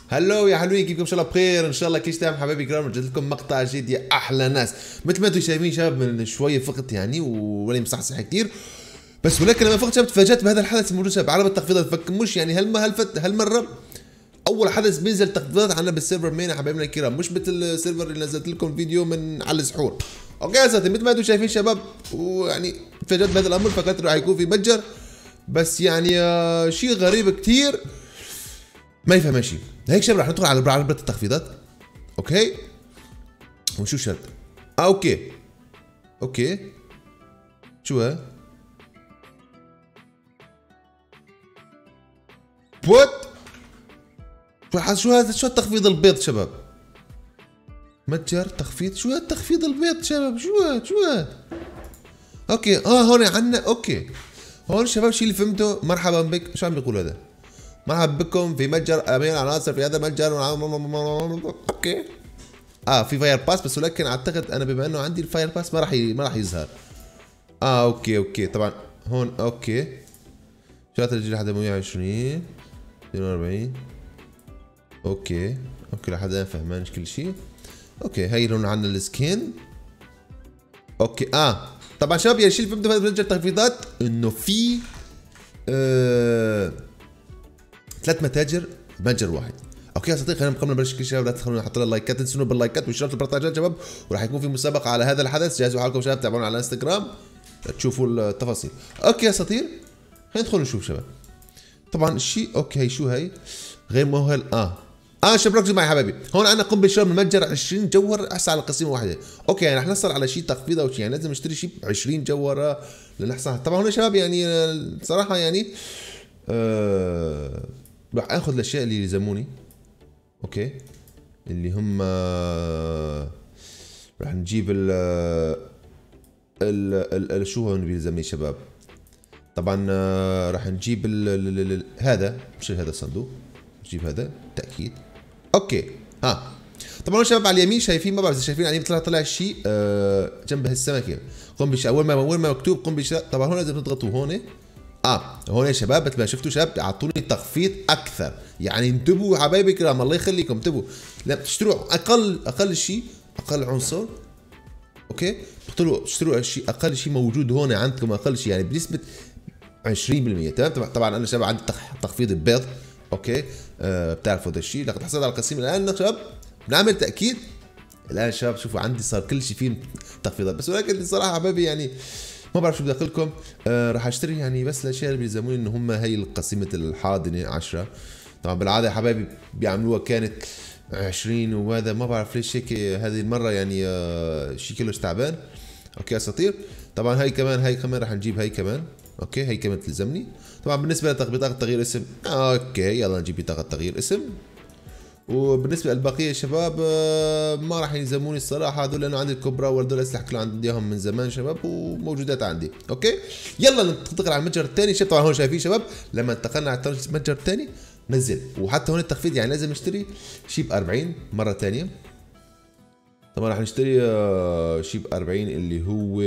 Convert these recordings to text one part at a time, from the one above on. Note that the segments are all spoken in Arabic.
هلو يا حلوين، كيفكم؟ ان شاء الله بخير، ان شاء الله كيش تمام حبايبي الكرام. رجعت لكم مقطع جديد يا احلى ناس. مثل ما انتم شايفين شباب، من شويه فقط يعني ولا مصحصح كثير، بس ولكن لما فقط شباب تفاجات بهذا الحدث الموجود شباب، عرض التخفيضات. فكموش يعني هالمره اول حدث بينزل تخفيضات عنا بالسيرفر مين يا حبايبنا الكرام، مش مثل السيرفر اللي نزلت لكم فيديو من على السحور. اوكي يا ساتر، مثل ما انتم شايفين شباب، ويعني تفاجات بهذا الامر. فكرت راح يكون في متجر، بس يعني شيء غريب كثير ما يفهم شيء. هيك شباب راح ندخل على عرض التخفيضات، اوكي، ونشوف شرط. اوكي شو ها؟ وات؟ شو هذا؟ شو التخفيض البيض شباب؟ متجر تخفيض؟ شو هذا التخفيض البيض شباب؟ شو هذا؟ اوكي هون عنا. اوكي هون شباب، شو اللي فهمته، مرحبا بك. شو عم بيقول هذا؟ مرحبا بكم في متجر امين العناصر في هذا المتجر. اوكي في فاير باس، بس ولكن اعتقد انا بما انه عندي الفاير باس ما راح يظهر. اوكي طبعا هون. اوكي شغلات الجيل لحد 120 42. اوكي لحد الان فهمان كل شيء. اوكي هي هون عندنا السكين. اوكي طبعا شباب، يا شيء اللي فهمته في متجر تخفيضات انه في 3 متاجر بمتجر واحد. اوكي يا صديقي، خلينا قبل ما نبلش كل شيء لا تنسونا نحط لنا لايكات، تنسونا باللايكات والاشتراك والبرتاجات شباب. وراح يكون في مسابقه على هذا الحدث، جهزوا حالكم شباب، تابعونا على الانستغرام تشوفوا التفاصيل. اوكي يا سطير، خلينا ندخل نشوف شباب. طبعا الشيء اوكي، هي شو هي؟ غير مؤهل. شباب ركزوا معي حبايبي، هون عندنا قم بالشراء من المتجر 20 جوهر احسن على قسيمه واحده. اوكي يعني رح نحصل على شيء تخفيض او شيء، يعني لازم نشتري شيء ب 20 جوهره لنحصل. طبعا هون شباب يعني صراحه يعني راح اخذ الاشياء اللي يلزموني. اوكي اللي هم راح نجيب ال شو هون بيلزمني شباب. طبعا راح نجيب هذا، مش هذا الصندوق، نجيب هذا تاكيد. اوكي طبعا شباب على اليمين شايفين، ما بعرف اذا شايفين على اليمين طلع شيء جنب هالسمكه، قم بشراء. اول ما مكتوب قم بشراء، طبعا هون لازم تضغطوا هون. هون يا شباب مثل ما شفتوا شباب اعطوني تخفيض اكثر. يعني انتبهوا حبايبي الكرام، الله يخليكم انتبهوا. لا تشتروا اقل شيء، اقل عنصر. اوكي تشتروا الشيء اقل شيء موجود هون عندكم، اقل شيء يعني بنسبه 20%. تمام. طبعا انا شباب عندي تخفيض البيض. اوكي بتعرفوا هذا الشيء. لقد حصلت على القسيم الان شباب، بنعمل تاكيد الان شباب. شوفوا عندي صار كل شيء فيه تخفيضات، بس ولكن الصراحه حبايبي يعني ما بعرف شو بدي اقول. راح اشتري يعني بس الاشياء اللي بيلزموني، انه هم هي القسيمه الحاضنه 10. طبعا بالعاده يا حبايبي بيعملوها كانت 20، وهذا ما بعرف ليش هيك هذه المره يعني شيء كلش تعبان. اوكي اساطير. طبعا هي كمان راح نجيب هي كمان. اوكي هي كمان تلزمني. طبعا بالنسبه لبطاقه تغيير اسم، اوكي يلا نجيب بطاقه تغيير اسم. وبالنسبه للبقيه شباب ما راح يلزموني الصراحه هذول، لانه عندي الكبرى وهذول الاسلحه كلهم عندي اياهم من زمان شباب، وموجودات عندي. اوكي يلا ننتقل على المتجر الثاني شباب. طبعا هون شايفين شباب لما انتقلنا على المتجر الثاني نزل، وحتى هون التخفيض يعني لازم نشتري شيء ب 40 مره ثانيه. طبعا راح نشتري شيء ب 40 اللي هو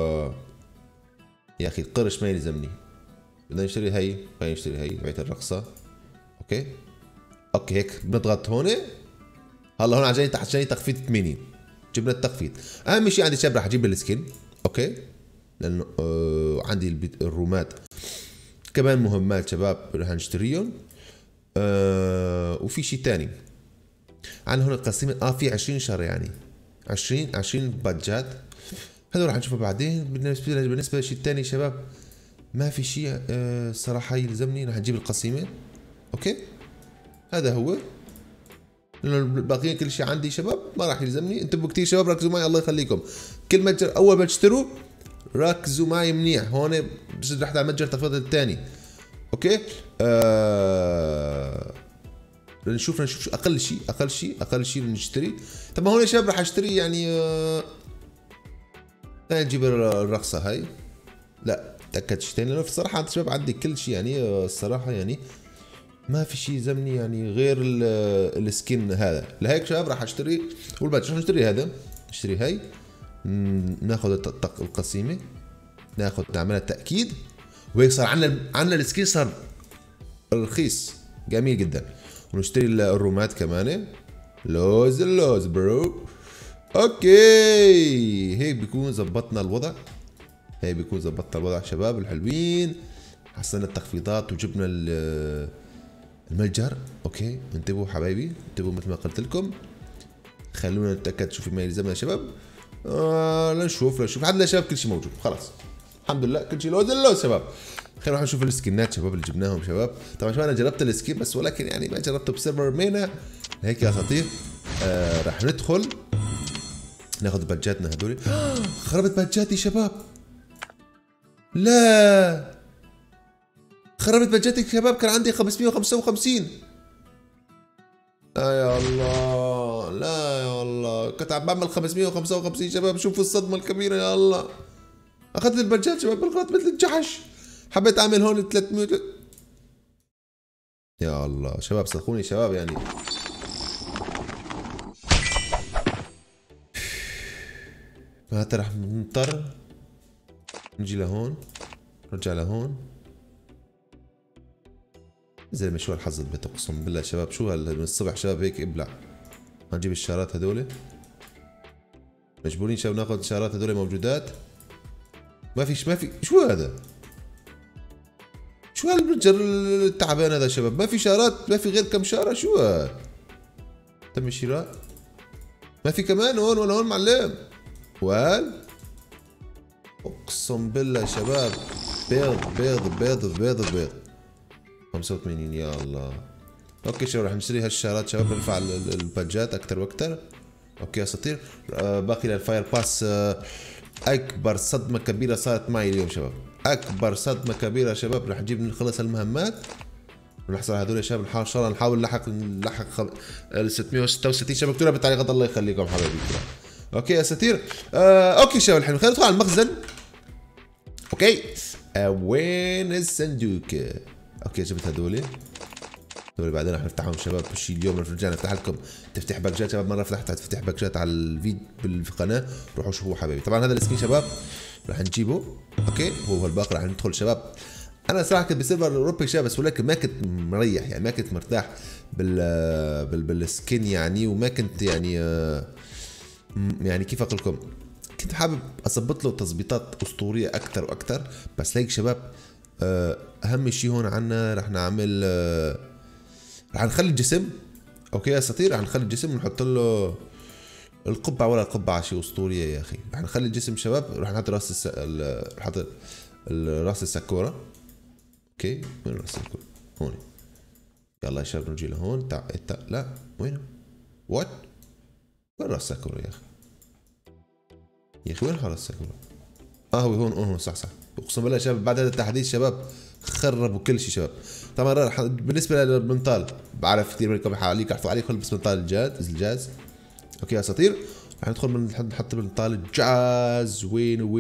يا اخي القرش ما يلزمني. بدنا نشتري هي، خلينا نشتري هي بيت الرقصه. اوكي هيك بنضغط هون. هلا هون عشان تخفيض 80 جبنا التخفيض. اهم شيء عندي شباب راح اجيب السكين. اوكي لانه عندي الرومات كمان مهمات شباب راح نشتريهم. وفي شيء ثاني عندنا هون القسيمه في 20 شهر، يعني 20 بادجات. هذا راح نشوفه بعدين. بالنسبه للشيء الثاني شباب ما في شيء صراحه يلزمني. راح نجيب القسيمه. اوكي هذا هو، لانه الباقيين كل شيء عندي شباب ما راح يلزمني. انتبهوا كثير شباب، ركزوا معي الله يخليكم. كل متجر اول ما تشتروا ركزوا معي منيح. هون بس رحت على المتجر تخفيض الثاني. اوكي نشوف شو اقل شيء نشتري. طب هون يا شباب راح اشتري يعني نجيب الرقصه هاي. لا تاكدت شيء ثاني، لانه الصراحه انت شباب عندي كل شيء يعني الصراحه يعني ما في شيء يلزمني يعني غير السكين هذا. لهيك شباب راح اشتري والباتش. راح نشتري هذا، نشتري هاي، ناخذ القسيمه، نعملها تاكيد، وهيك صار عندنا السكين صار رخيص جميل جدا. ونشتري الرومات كمان. لوز اللوز برو. اوكي هيك بيكون زبطنا الوضع. هيك بيكون زبطنا الوضع شباب الحلوين. حسنا التخفيضات وجبنا المتجر. اوكي انتبهوا حبايبي، انتبهوا مثل ما قلت لكم. خلونا نتاكد شو في ما يلزمنا يا شباب. لنشوف لحد يا شباب كل شيء موجود خلاص الحمد لله، كل شيء لوز اللوز شباب. خلينا نروح نشوف السكنات شباب اللي جبناهم شباب. طبعا شباب انا جربت السكين بس ولكن يعني ما جربته بسيرفر مينا هيك يا خطير. راح ندخل ناخذ بادجاتنا هذول. خربت بادجاتي شباب. لا خربت بادجاتي شباب، كان عندي 555. لا يا الله، لا يا الله، كنت عم بعمل 555 شباب. شوفوا الصدمة الكبيرة يا الله. اخذت البادجات شباب بالغلط مثل الجحش. حبيت اعمل هون 300. يا الله شباب صدقوني شباب يعني معناتها رح نضطر نجي لهون نرجع لهون. زلمة شو هالحظ البيت اقسم بالله شباب. شو من الصبح شباب هيك ابلع. هنجيب الشارات هذول مجبورين شباب ناخذ الشارات هذول موجودات. ما في شو هذا؟ شو هالمتجر التعبان هذا شباب؟ ما في شارات، ما في غير كم شارة. شو هاد؟ تم الشراء. ما في كمان هون ولا هون معلم. وال اقسم بالله شباب بيض 85 يا الله. اوكي شباب رح نشتري هالشارات شباب نرفع البادجات اكثر واكثر. اوكي اساطير. باقي للفاير باس. اكبر صدمة كبيرة صارت معي اليوم شباب، اكبر صدمة كبيرة شباب. رح نجيب نخلص المهمات ونحصل على هذول يا شباب. ان شاء الله نحاول نلحق ال 666 شباب. اكتبوها بالتعليقات الله يخليكم حبايبي. اوكي يا اساطير. اوكي شباب الحين خلينا ندخل على المخزن. اوكي وين الصندوق؟ اوكي جبت هذول بعدين رح نفتحهم شباب. شي اليوم رجعنا نفتح لكم تفتح باكجات شباب. مره فتحت تفتح باكجات على الفيديو بالقناه، روحوا شوفوا حبايبي. طبعا هذا السكين شباب رح نجيبه. اوكي هو الباقي رح ندخل شباب. انا صراحه كنت بسيرفر اوروبي شباب بس ولكن ما كنت مريح يعني، ما كنت مرتاح بالسكين يعني، وما كنت يعني كيف اقول لكم، كنت حابب اظبط له تظبيطات اسطوريه اكثر واكثر. بس هيك شباب اهم شيء هون عنا رح نعمل رح نخلي الجسم. اوكي يا اساطير رح نخلي الجسم ونحط له القبعه ولا القبعه شيء اسطوريه يا اخي. رح نخلي الجسم شباب. رح نحط نحط راس الساكورا. اوكي وين راس الساكورا؟ هون. يلا يا شباب نجي لهون. لا وينه؟ وات؟ وين راس الساكورا يا اخي؟ يا اخي وين راس الساكورا؟ هو هون صح. اقسم بالله شباب بعد هذا التحديث شباب خربوا كل شيء شباب. طبعا بالنسبه للبنطال بعرف كثير منكم حواليك يحطوا عليك بس بنطال الجاز. اوكي يا اساطير رح ندخل نحط بنطال الجاز. وينه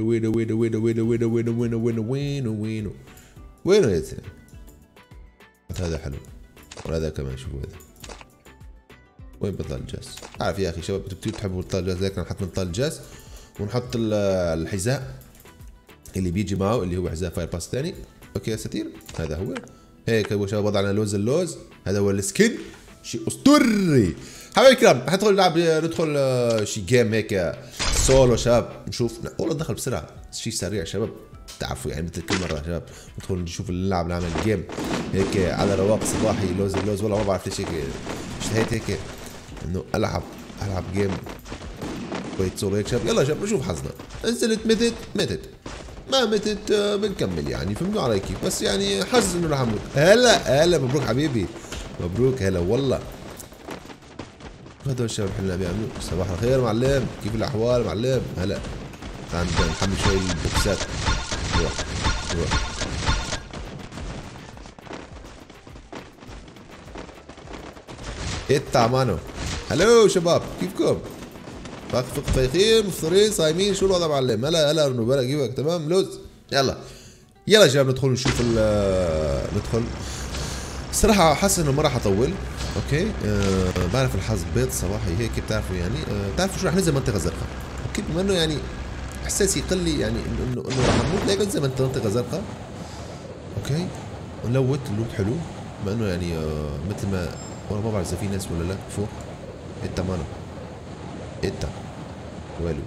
يا زلمه؟ هذا حلو وهذا كمان. شوفوا هذا وين بنطال الجاز؟ عارف يا اخي شباب انتم بتحبوا بنطال الجاز لكن نحط بنطال الجاز ونحط الحذاء اللي بيجي معه اللي هو حذاء فاير باس ثاني. اوكي يا اساطير هذا هو. هيك هو شباب وضعنا اللوز. هذا هو السكين شيء اسطوري حبايبي الكرام. رح ندخل نلعب ندخل شي جيم هيك سولو شباب نشوف. والله دخل بسرعه شيء سريع شباب تعرفوا يعني مثل كل مره شباب ندخل نشوف نلعب نعمل جيم هيك على رواق صباحي. لوز والله ما بعرف ليش هيك اشتهيت هيك انه العب جيم شوية سولو هيك شباب. يلا شباب نشوف حظنا. نزلت متت ما متت بنكمل يعني فهمتوا علي كيف. بس يعني حظ انه رح اموت. هلا مبروك حبيبي مبروك. هلا والله هدول الشباب حلنا بيعملوا. صباح الخير معلم، كيف الاحوال معلم؟ هلا تعال نحمل شوي البوكسات. روح اتا مانو. هلو شباب كيفكم؟ فايقين مفطرين صايمين شو الوضع معلم؟ هلا نبلا كيفك؟ تمام لوز. يلا يا شباب ندخل نشوف ندخل. الصراحة حاسس انه ما راح اطول. اوكي بعرف الحظ بيض صباحي هيك بتعرفوا يعني بتعرفوا شو راح ننزل منطقة زرقاء. اوكي بما انه يعني احساسي يقل لي يعني انه راح نموت ليك ننزل منطقة زرقاء. اوكي نلوت اللوت حلو. بما انه يعني مثل ما والله ما بعرف اذا في ناس ولا لا فوق. انت مانا انت ويلو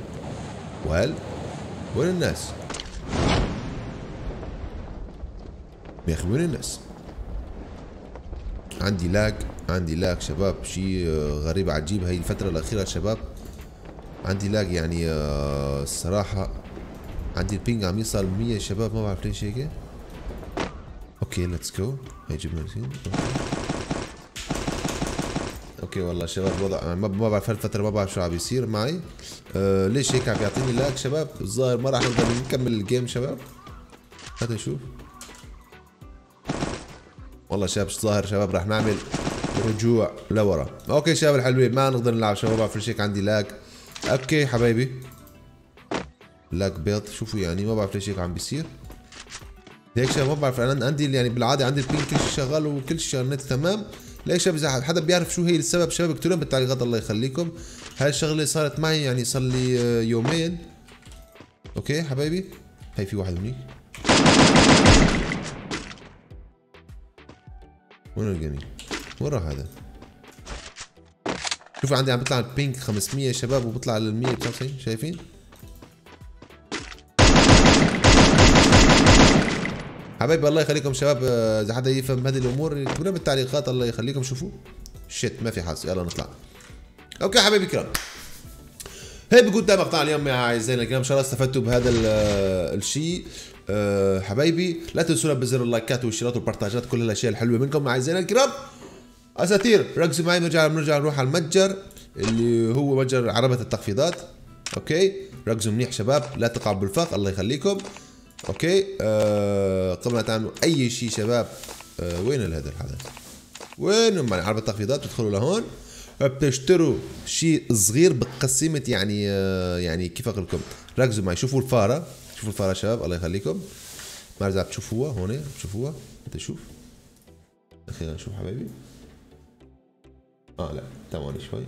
وين الناس يا اخي؟ وين الناس؟ عندي لاج شباب، شيء غريب عجيب هاي الفترة الأخيرة شباب. عندي لاج يعني الصراحة عندي البينج عم يوصل 100 شباب، ما بعرف ليش هيك. اوكي ليتس جو. هي جبنا اوكي والله شباب الوضع ما بعرف هالفترة، ما بعرف شو عم بيصير معي. ليش هيك عم يعطيني لاج شباب؟ الظاهر ما راح نقدر نكمل الجيم شباب. هذا نشوف والله شباب، الظاهر شباب راح نعمل رجوع لورا. اوكي شباب الحلوين ما نقدر نلعب شباب، ما بعرف هيك عندي لاج. اوكي حبايبي لاج بيض، شوفوا يعني ما بعرف ليش هيك عم بيصير هيك شباب. ما بعرف انا عندي يعني بالعاده عندي البين كل شيء شغال وكل شيء النت تمام. ليش شباب اذا حدا بيعرف شو هي السبب شباب اكتبوا لنا بالتعليقات الله يخليكم. هاي الشغله صارت معي يعني صار لي يومين. اوكي حبايبي هي في واحد هنيك. وين الجميل؟ وين راح هذا؟ شوفوا عندي عم بيطلع البينك 500 شباب وبيطلع لل 199 شايفين؟ حبايبي الله يخليكم شباب، اذا حدا يفهم هذه الامور يكتبوا لنا بالتعليقات الله يخليكم. شوفوا شيت ما في حظ، يلا نطلع. اوكي حبايبي الكرام، هيك بكون ده مقطع اليوم يا اعزائنا الكرام. ان شاء الله استفدتوا بهذا الشيء. حبايبي لا تنسونا بزر اللايكات والاشتراكات والبارتاجات، كل الاشياء الحلوه منكم اعزائنا الكرام. اساطير ركزوا معي، نرجع نروح على المتجر اللي هو متجر عربة التخفيضات. اوكي ركزوا منيح شباب، لا تقعوا بالفخ الله يخليكم. اوكي قبل ما تعملوا اي شيء شباب وين هذا الحدث؟ وين مع عربة التخفيضات؟ بتدخلوا لهون بتشتروا شيء صغير بقسيمة يعني يعني كيف اقول لكم، ركزوا معي. شوفوا الفارة، شوفوا الفارة شباب الله يخليكم. ما اذا بتشوفوها هون، بتشوفوها انت شوف. خلينا نشوف حبايبي. لا ثواني شوي.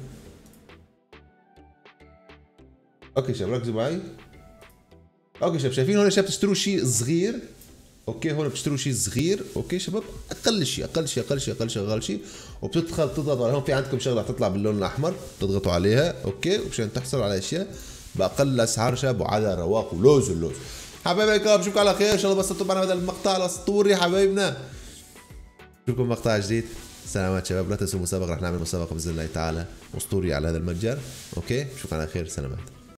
اوكي شباب ركزوا معي. اوكي شباب شايفين هون شباب بتشتروا شيء صغير. اوكي هون بتشتروا شيء صغير. اوكي شباب اقل شيء وبتدخل تضغطوا على هون، في عندكم شغله رح تطلع باللون الاحمر بتضغطوا عليها. اوكي ومشان تحصلوا على اشياء باقل اسعار شباب وعلى رواق ولوز اللوز. حبايبي الكرام بشوفكم على خير ان شاء الله. بسطتوا معنا هذا المقطع الاسطوري حبايبنا. نشوفكم مقطع جديد. سلامات شباب، لا تنسوا المسابقه، رح نعمل مسابقه باذن الله تعالى اسطوري على هذا المتجر. اوكي نشوفكم على خير، سلامات.